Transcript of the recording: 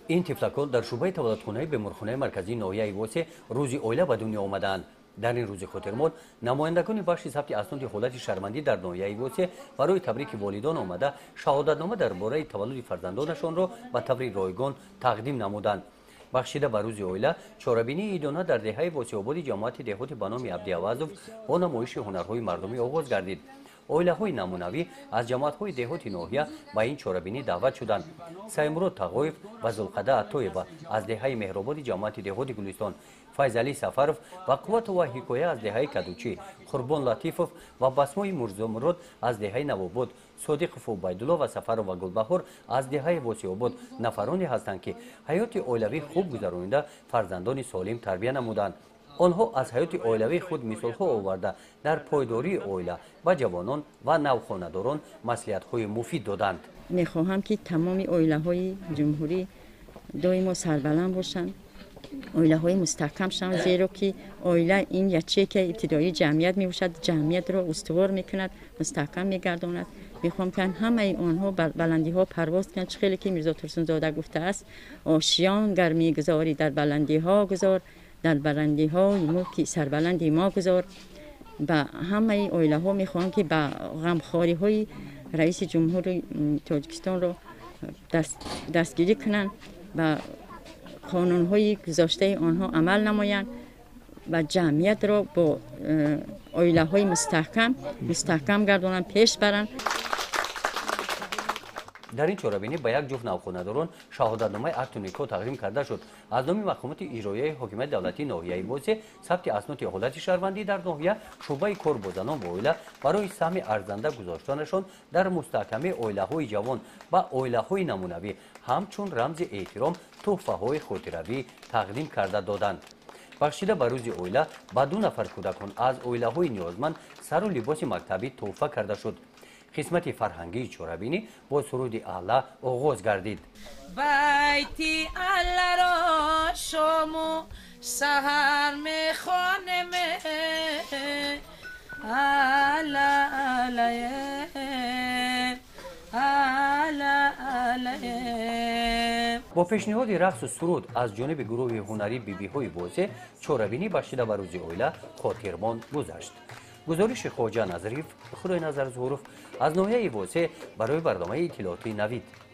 این طفلکان در شعبه تولدخانه بیمارخانه مرکزی ناحیه واسه روزی اویله به دنیا آمدند. در این روز خاطرمون نمایندگان بخش ثبت اسناد حالت شرمندی در ناحیه واسه برای تبریک والدان آمده شهادتنامه درباره تولد فرزندانشان را به طور رایگان تقدیم نمودند. بخشیده به روز اویله چاره‌بینی ایدانه در دهه واسه آباد جماعت دهاتی به نام عبدالعوض با نمایش هنرهای مردمی آغاز گردید. اویله‌های نمونوی از جماعت‌های دهاتی ناحیه به این چاره‌بینی دعوت شدند. سیمرود تقایف و ذوالقعده عطایبه از دهه مهرآباد جماعت دهاتی گلستان، فیض علی سفرов و قوت و حکایه از دهه کدوچی، قربان لطیفов و بسمای مرزامرود از دهه نوآباد، صادقov عبیدالله و سفرov و گلبهار از دهه واسع‌آباد نفرانی هستند که حیات اویلوی خوب گذرانیده فرزندان سالم تربیت نمودند. آنها از حیات اویلوی خود مثال‌ها آورده در پایداری اویله و جوانان و نوخانه‌داران مصلحت‌های مفید دادند. می‌خواهم که تمام اویله‌های جمهوری دائما سربلند باشند، اویله‌های مستحکم شوند، زیرا که اویله این یچه که ابتدایی جمعیت میباشد، جمعیت را استوار میکند، مستحکم میگرداند. میخوام که همه آنها بر بلندی ها پرواز کنند. خیلی که میرزا ترسونزاده گفته است آشیان گر میگذاری در بلندی ها گذار، در بلندی ها ملک سربلندی ما گذار. و همه اویله ها میخوام که به غمخواری های رئیس جمهور تاجیکستان را دستگیری کنند و قانون های گذاشته آنها عمل نمایند و جمعیت را با اویله های مستحکم گردانند، پیش برند. در این چاره‌بینی به یک جفت نوخانه‌داران شهادتنامه عقد نکاح تقدیم کرده شد. از نام مقامات اجرایی حکومت دولتی ناحیه واسه ثبت اسناد حالت شهروندی در ناحیه شعبه کار با زنان و اویله برای سهم ارزنده گذاشتنشان در مستحکمه اویله‌های جوان و اویله‌های نمونوی همچون رمز احترام تحفه‌های خاطروی تقدیم کرده دادند. بخشیده به روز اویله به 2 نفر کودکان از اویله‌های نیازمند سر و لباس مکتبی تحفه کرده شد. قسمت فرهنگی چاره‌بینی با سرود اعلی آغاز گردید. بیتی اعلی را شام و سحر میخوانم با پیشنهاد رقص و سرود از جانب گروه هنری بی‌بی‌های بوزه چاره‌بینی بخشیده به روز اویله خاطرمان گذشت. گزارش خواجه نظریف خدای نظر ظهورов از ناحیه واسه برای برنامه اطلاعاتی نوید.